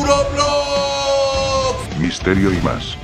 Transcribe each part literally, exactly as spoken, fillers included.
Arturo Vlogs. Misterio y más.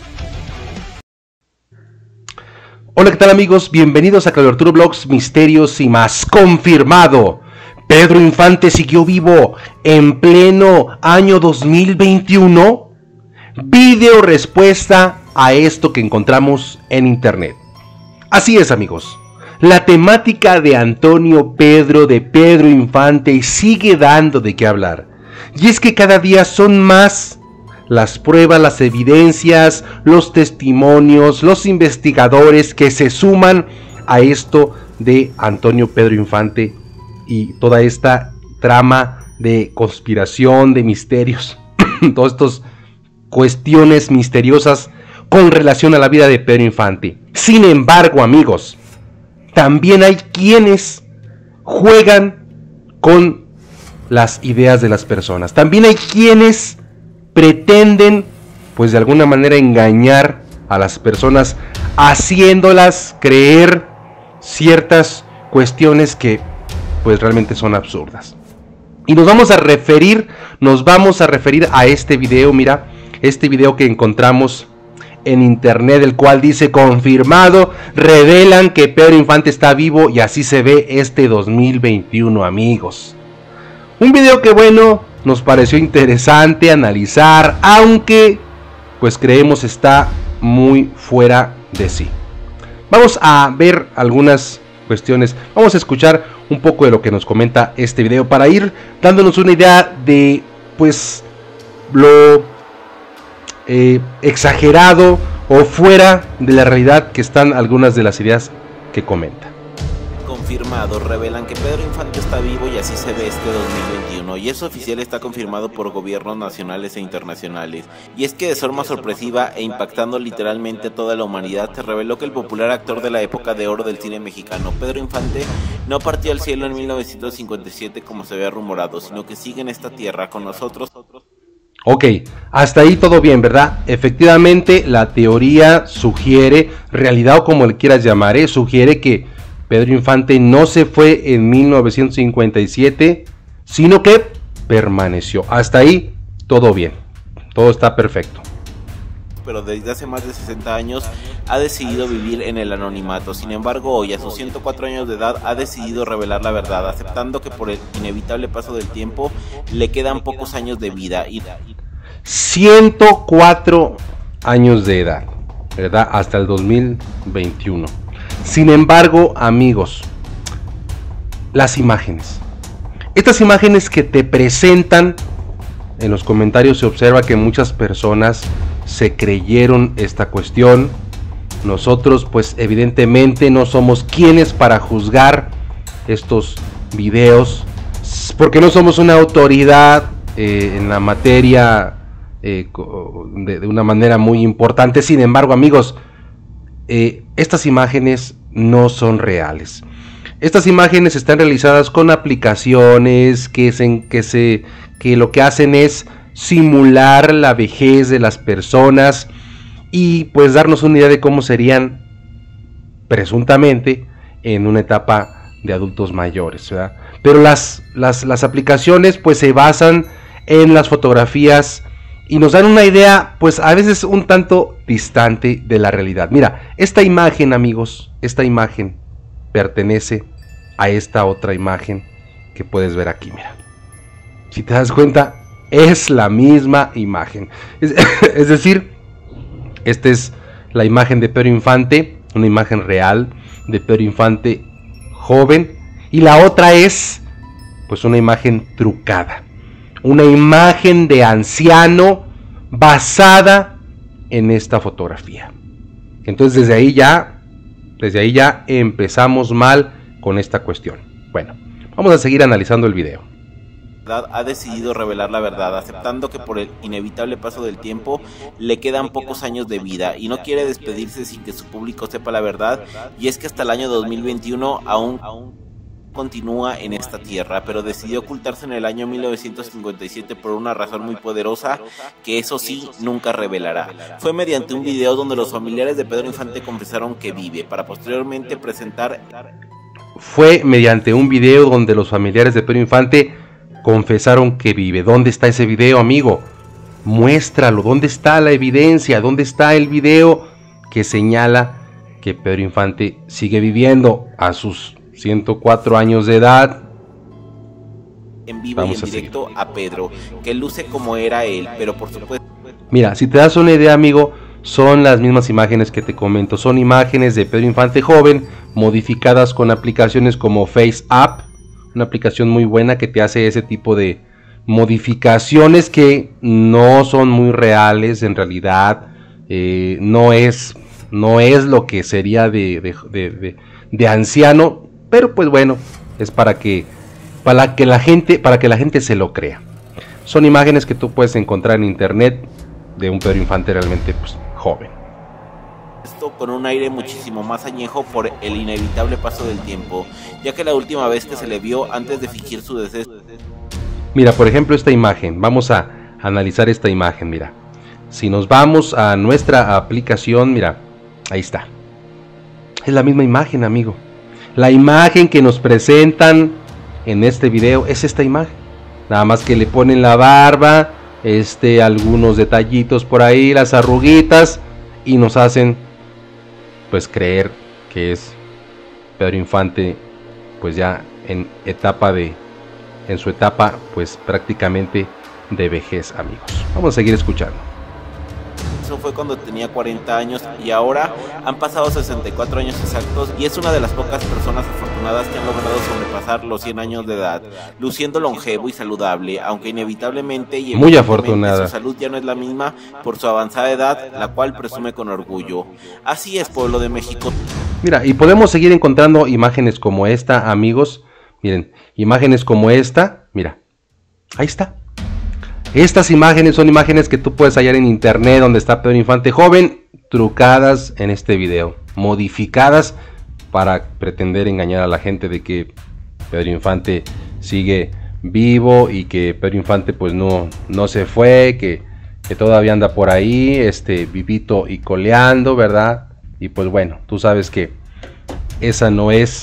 Hola, ¿qué tal amigos? Bienvenidos a Claudio Arturo Vlogs, Misterios y más. Confirmado, Pedro Infante siguió vivo en pleno año dos mil veintiuno. Video respuesta a esto que encontramos en internet. Así es amigos, la temática de Antonio Pedro de Pedro Infante sigue dando de qué hablar. Y es que cada día son más las pruebas, las evidencias, los testimonios, los investigadores que se suman a esto de Antonio Pedro Infante y toda esta trama de conspiración, de misterios, todas estas cuestiones misteriosas con relación a la vida de Pedro Infante. Sin embargo, amigos, también hay quienes juegan con las ideas de las personas. También hay quienes pretenden, pues de alguna manera, engañar a las personas, haciéndolas creer ciertas cuestiones que, pues realmente son absurdas. Y nos vamos a referir, nos vamos a referir a este video, mira, este video que encontramos en internet, el cual dice: confirmado, revelan que Pedro Infante está vivo y así se ve este dos mil veintiuno, amigos. Un video que, bueno, nos pareció interesante analizar, aunque pues creemos está muy fuera de sí. Vamos a ver algunas cuestiones, vamos a escuchar un poco de lo que nos comenta este video para ir dándonos una idea de pues lo eh, exagerado o fuera de la realidad que están algunas de las ideas que comenta. Confirmado, revelan que Pedro Infante está vivo y así se ve este dos mil veintiuno, y eso oficial está confirmado por gobiernos nacionales e internacionales. Y es que de forma sorpresiva e impactando literalmente a toda la humanidad, se reveló que el popular actor de la época de oro del cine mexicano, Pedro Infante, no partió al cielo en mil novecientos cincuenta y siete como se había rumorado, sino que sigue en esta tierra con nosotros. Ok, hasta ahí todo bien, ¿verdad? Efectivamente, la teoría sugiere, realidad o como le quieras llamar, ¿eh? sugiere que Pedro Infante no se fue en mil novecientos cincuenta y siete, sino que permaneció. Hasta ahí todo bien, todo está perfecto. Pero desde hace más de sesenta años ha decidido vivir en el anonimato. Sin embargo, hoy a sus ciento cuatro años de edad ha decidido revelar la verdad, aceptando que por el inevitable paso del tiempo le quedan pocos años de vida. Y... ciento cuatro años de edad, ¿verdad? Hasta el dos mil veintiuno. Sin embargo, amigos, las imágenes, estas imágenes que te presentan en los comentarios, se observa que muchas personas se creyeron esta cuestión. Nosotros pues evidentemente no somos quienes para juzgar estos videos, porque no somos una autoridad eh, en la materia eh, de, de una manera muy importante. Sin embargo, amigos, eh, estas imágenes no son reales. Estas imágenes están realizadas con aplicaciones que, se, que, se, que lo que hacen es simular la vejez de las personas y pues darnos una idea de cómo serían presuntamente en una etapa de adultos mayores, ¿verdad? Pero las, las, las aplicaciones pues se basan en las fotografías y nos dan una idea pues a veces un tanto distante de la realidad. Mira, esta imagen, amigos, esta imagen pertenece a esta otra imagen que puedes ver aquí, mira. Si te das cuenta, es la misma imagen. Es, es decir, esta es la imagen de Pedro Infante, una imagen real de Pedro Infante joven, y la otra es pues una imagen trucada, una imagen de anciano basada en esta fotografía. Entonces desde ahí ya, desde ahí ya empezamos mal con esta cuestión. Bueno, vamos a seguir analizando el video. Ha decidido revelar la verdad, aceptando que por el inevitable paso del tiempo le quedan pocos años de vida y no quiere despedirse sin que su público sepa la verdad. Y es que hasta el año dos mil veintiuno aún, aún continúa en esta tierra, pero decidió ocultarse en el año mil novecientos cincuenta y siete por una razón muy poderosa que eso sí nunca revelará. Fue mediante un video donde los familiares de Pedro Infante confesaron que vive, para posteriormente presentar... Fue mediante un video donde los familiares de Pedro Infante confesaron que vive. ¿Dónde está ese video, amigo? Muéstralo. ¿Dónde está la evidencia? ¿Dónde está el video que señala que Pedro Infante sigue viviendo a sus ciento cuatro años de edad? En vivo Vamos y en directo a, a Pedro, que luce como era él, pero por supuesto... Mira, si te das una idea, amigo, son las mismas imágenes que te comento. Son imágenes de Pedro Infante joven, modificadas con aplicaciones como FaceApp, una aplicación muy buena que te hace ese tipo de modificaciones que no son muy reales en realidad. Eh, no es no es lo que sería de, de, de, de, de anciano, pero pues bueno, es para que para que la gente para que la gente se lo crea. Son imágenes que tú puedes encontrar en internet de un Pedro Infante realmente pues joven. Esto con un aire muchísimo más añejo por el inevitable paso del tiempo, ya que la última vez que se le vio antes de fingir su deceso. Mira, por ejemplo, esta imagen. Vamos a analizar esta imagen, mira. Si nos vamos a nuestra aplicación, mira, ahí está. Es la misma imagen, amigo. La imagen que nos presentan en este video es esta imagen. Nada más que le ponen la barba, este, algunos detallitos por ahí, las arruguitas, y nos hacen, pues, creer que es Pedro Infante, pues ya en etapa de... en su etapa pues prácticamente de vejez, amigos. Vamos a seguir escuchando. Eso fue cuando tenía cuarenta años y ahora han pasado sesenta y cuatro años exactos y es una de las pocas personas afortunadas que han logrado sobrepasar los cien años de edad, luciendo longevo y saludable, aunque inevitablemente y muy afortunada. Su salud ya no es la misma por su avanzada edad, la cual presume con orgullo. Así es, pueblo de México. Mira, y podemos seguir encontrando imágenes como esta, amigos. Miren, imágenes como esta, mira, ahí está. Estas imágenes son imágenes que tú puedes hallar en internet donde está Pedro Infante joven, trucadas en este video, modificadas para pretender engañar a la gente de que Pedro Infante sigue vivo y que Pedro Infante pues no, no se fue, que, que todavía anda por ahí, este, vivito y coleando, ¿verdad? Y pues bueno, tú sabes que esa no es...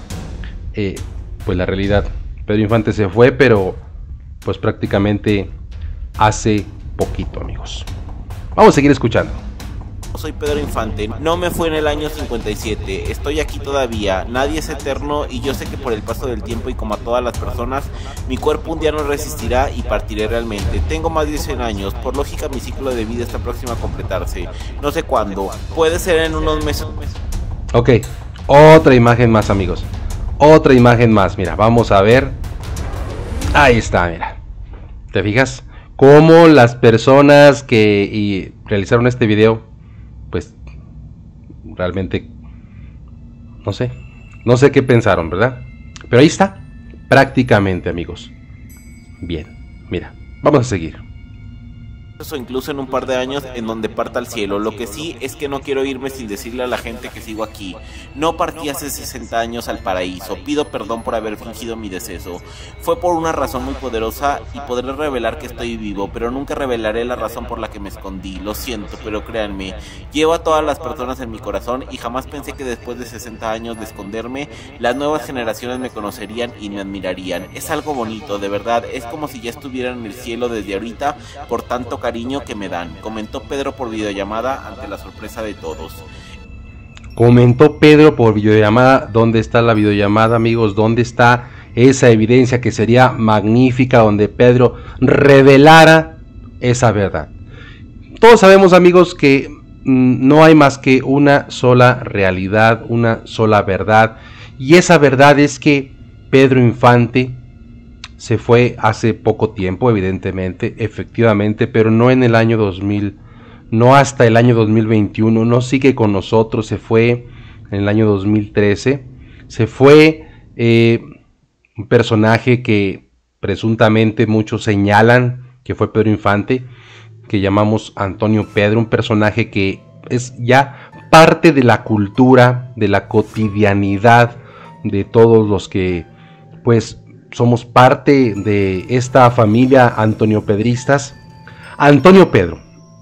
Eh, pues la realidad. Pedro Infante se fue, pero pues prácticamente hace poquito, amigos. Vamos a seguir escuchando. Soy Pedro Infante, no me fui en el año cincuenta y siete, estoy aquí todavía, nadie es eterno y yo sé que por el paso del tiempo y como a todas las personas, mi cuerpo un día no resistirá y partiré realmente. Tengo más de cien años, por lógica mi ciclo de vida está próximo a completarse, no sé cuándo, puede ser en unos meses. Ok, otra imagen más, amigos. Otra imagen más, mira, vamos a ver. Ahí está, mira. ¿Te fijas? Cómo las personas que y realizaron este video, pues, realmente, no sé, no sé qué pensaron, ¿verdad? Pero ahí está, prácticamente, amigos. Bien, mira, vamos a seguir. O incluso en un par de años en donde parta al cielo. Lo que sí es que no quiero irme sin decirle a la gente que sigo aquí. No partí hace sesenta años al paraíso. Pido perdón por haber fingido mi deceso. Fue por una razón muy poderosa y podré revelar que estoy vivo, pero nunca revelaré la razón por la que me escondí. Lo siento, pero créanme, llevo a todas las personas en mi corazón y jamás pensé que después de sesenta años de esconderme, las nuevas generaciones me conocerían y me admirarían. Es algo bonito, de verdad. Es como si ya estuviera en el cielo desde ahorita por tanto cariño cariño que me dan, comentó Pedro por videollamada ante la sorpresa de todos. Comentó Pedro por videollamada. ¿Dónde está la videollamada, amigos? ¿Dónde está esa evidencia que sería magnífica donde Pedro revelara esa verdad? Todos sabemos, amigos, que mmm, no hay más que una sola realidad, una sola verdad, y esa verdad es que Pedro Infante se fue hace poco tiempo, evidentemente, efectivamente, pero no en el año dos mil, no hasta el año dos mil veintiuno, no sigue con nosotros, se fue en el año dos mil trece, se fue eh, un personaje que presuntamente muchos señalan que fue Pedro Infante, que llamamos Antonio Pedro, un personaje que es ya parte de la cultura, de la cotidianidad de todos los que, pues, somos parte de esta familia Antonio Pedristas. Antonio Pedro,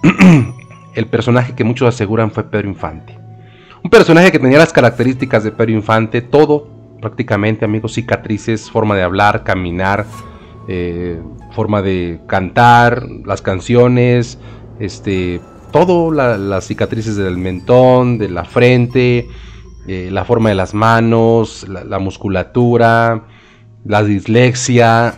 el personaje que muchos aseguran fue Pedro Infante. Un personaje que tenía las características de Pedro Infante, todo prácticamente, amigos, cicatrices, forma de hablar, caminar, eh, forma de cantar, las canciones, este, todo, la, las cicatrices del mentón, de la frente, eh, la forma de las manos, la, la musculatura, la dislexia,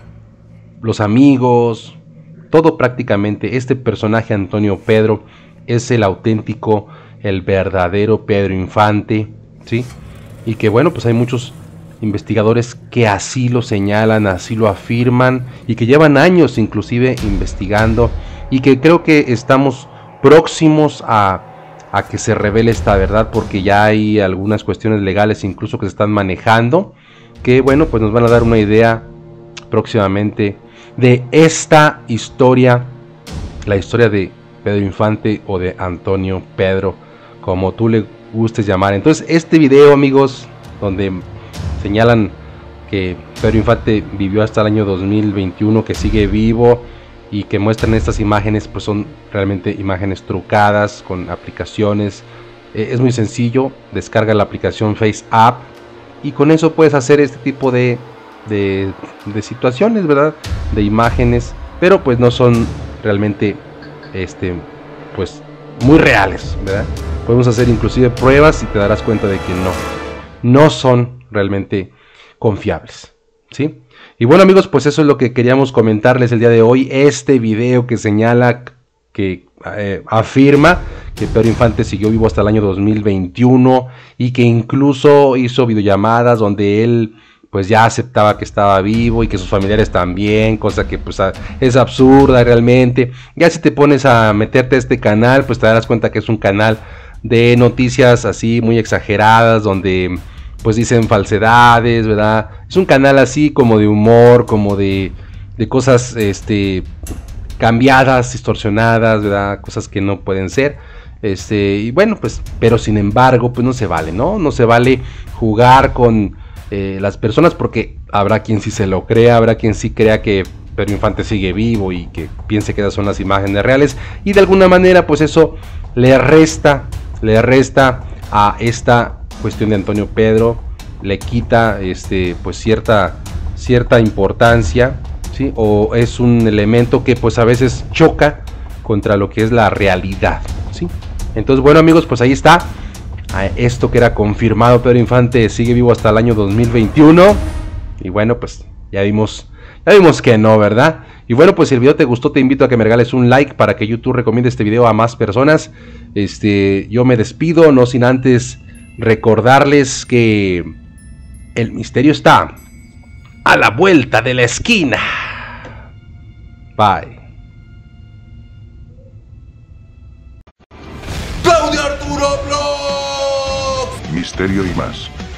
los amigos, todo prácticamente. Este personaje Antonio Pedro es el auténtico, el verdadero Pedro Infante, ¿sí? Y que bueno, pues hay muchos investigadores que así lo señalan, así lo afirman, y que llevan años inclusive investigando, y que creo que estamos próximos a, a que se revele esta verdad, porque ya hay algunas cuestiones legales incluso que se están manejando, que bueno, pues nos van a dar una idea próximamente de esta historia, la historia de Pedro Infante o de Antonio Pedro, como tú le gustes llamar. Entonces este video, amigos, donde señalan que Pedro Infante vivió hasta el año dos mil veintiuno, que sigue vivo, y que muestran estas imágenes, pues son realmente imágenes trucadas con aplicaciones. Eh, es muy sencillo, descarga la aplicación FaceApp y con eso puedes hacer este tipo de, de, de situaciones, ¿verdad? De imágenes, pero pues no son realmente este, pues muy reales, ¿verdad? Podemos hacer inclusive pruebas y te darás cuenta de que no, no son realmente confiables, ¿sí? Y bueno, amigos, pues eso es lo que queríamos comentarles el día de hoy. Este video que señala, que eh, afirma que Pedro Infante siguió vivo hasta el año dos mil veintiuno y que incluso hizo videollamadas donde él pues ya aceptaba que estaba vivo y que sus familiares también, cosa que pues es absurda realmente. Ya si te pones a meterte a este canal, pues te darás cuenta que es un canal de noticias así muy exageradas, donde pues dicen falsedades, ¿verdad? Es un canal así como de humor, como de, de cosas este, cambiadas, distorsionadas, ¿verdad? Cosas que no pueden ser. Este, y bueno, pues, pero sin embargo, pues no se vale, ¿no? No se vale jugar con eh, las personas, porque habrá quien sí se lo crea, habrá quien sí crea que Pedro Infante sigue vivo y que piense que esas son las imágenes reales. Y de alguna manera, pues eso le resta, le resta a esta cuestión de Antonio Pedro, le quita este pues cierta cierta importancia, ¿sí? O es un elemento que pues a veces choca contra lo que es la realidad, ¿sí? Entonces bueno, amigos, pues ahí está esto que era confirmado. Pedro Infante sigue vivo hasta el año dos mil veintiuno y bueno, pues ya vimos ya vimos que no, ¿verdad? Y bueno, pues si el video te gustó, te invito a que me regales un like para que YouTube recomiende este video a más personas. Este, yo me despido, no sin antes recordarles que el misterio está a la vuelta de la esquina. Bye. Claudio Arturo Vlogs. Misterio y más.